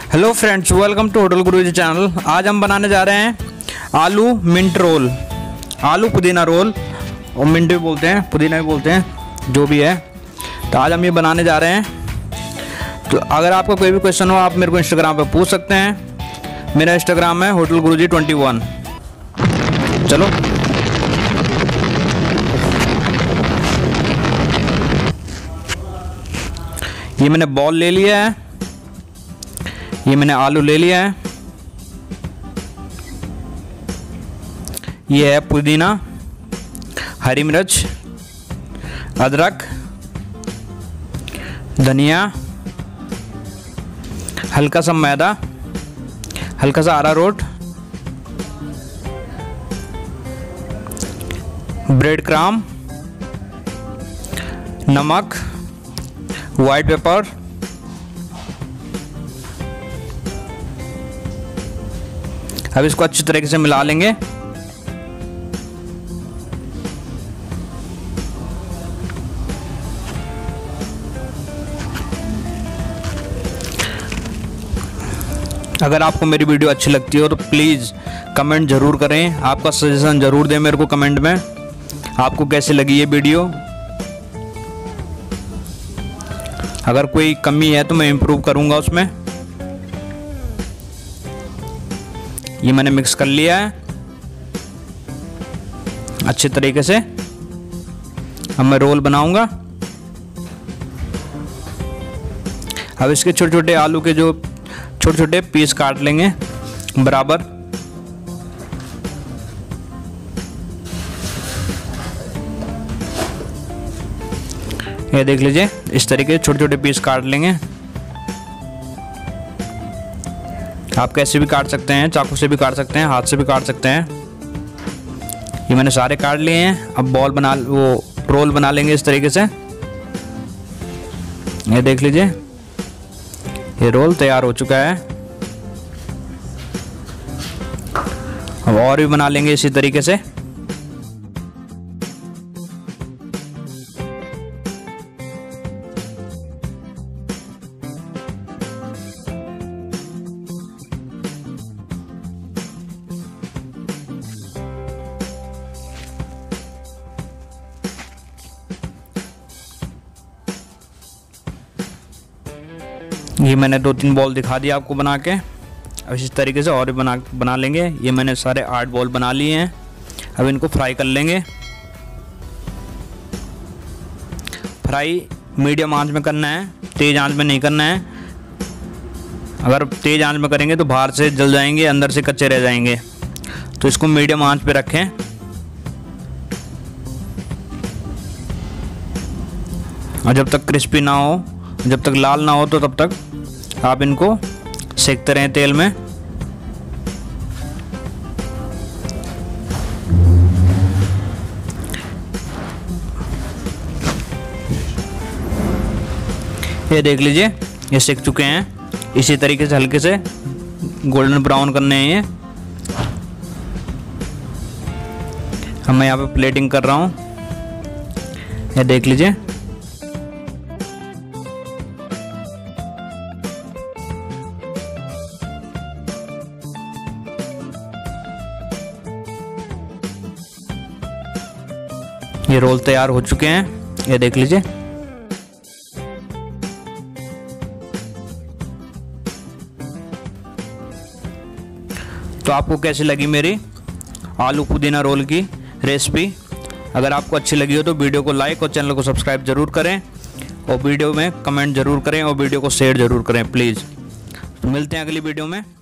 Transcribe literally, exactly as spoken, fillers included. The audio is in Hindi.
Hello friends, welcome to hotel Guruji channel. आज हम बनाने जा रहे हैं आलू मिंट रोल, आलू पुदीना रोल, और मिंट भी बोलते हैं, पुदीना भी बोलते हैं, जो भी है। तो आज हम ये बनाने जा रहे हैं। तो अगर आपका कोई भी क्वेश्चन हो आप मेरे को इंस्टाग्राम पे पूछ सकते हैं। मेरा इंस्टाग्राम है होटल गुरुजी ट्वेंटी वन। चलो ये मैंने बॉल ले लिया है, ये मैंने आलू ले लिया है, ये है पुदीना, हरी मिर्च, अदरक, धनिया, हल्का सा मैदा, हल्का सा अरारोट, ब्रेड क्रम्ब, नमक, वाइट पेपर, अब इसको अच्छी तरीके से मिला लेंगे। अगर आपको मेरी वीडियो अच्छी लगती हो तो प्लीज़ कमेंट ज़रूर करें, आपका सजेशन ज़रूर दें मेरे को कमेंट में, आपको कैसी लगी ये वीडियो। अगर कोई कमी है तो मैं इम्प्रूव करूँगा उसमें। ये मैंने मिक्स कर लिया है अच्छे तरीके से। अब मैं रोल बनाऊंगा। अब इसके छोटे छोटे आलू के जो छोटे छोटे पीस काट लेंगे बराबर। ये देख लीजिए, इस तरीके से छोटे छोटे पीस काट लेंगे। आप कैसे भी काट सकते हैं, चाकू से भी काट सकते हैं, हाथ से भी काट सकते हैं। ये मैंने सारे काट लिए हैं। अब बॉल बना वो रोल बना लेंगे इस तरीके से। ये देख लीजिए, ये रोल तैयार हो चुका है। अब और भी बना लेंगे इसी तरीके से। ये मैंने दो तीन बॉल दिखा दिया आपको बना के। अब इस तरीके से और भी बना बना लेंगे। ये मैंने सारे आठ बॉल बना लिए हैं। अब इनको फ्राई कर लेंगे। फ्राई मीडियम आंच में करना है, तेज़ आंच में नहीं करना है। अगर तेज़ आंच में करेंगे तो बाहर से जल जाएंगे, अंदर से कच्चे रह जाएंगे। तो इसको मीडियम आंच पे रखें। और जब तक क्रिस्पी ना हो, जब तक लाल ना हो, तो तब तक आप इनको सेकते रहें तेल में। ये देख लीजिए, ये सेक चुके हैं। इसी तरीके से हल्के से गोल्डन ब्राउन करने हैं ये। अब मैं यहाँ पे प्लेटिंग कर रहा हूँ। ये देख लीजिए, ये रोल तैयार हो चुके हैं। ये देख लीजिए। तो आपको कैसी लगी मेरी आलू पुदीना रोल की रेसिपी? अगर आपको अच्छी लगी हो तो वीडियो को लाइक और चैनल को सब्सक्राइब जरूर करें, और वीडियो में कमेंट जरूर करें, और वीडियो को शेयर जरूर करें प्लीज़। तो मिलते हैं अगली वीडियो में।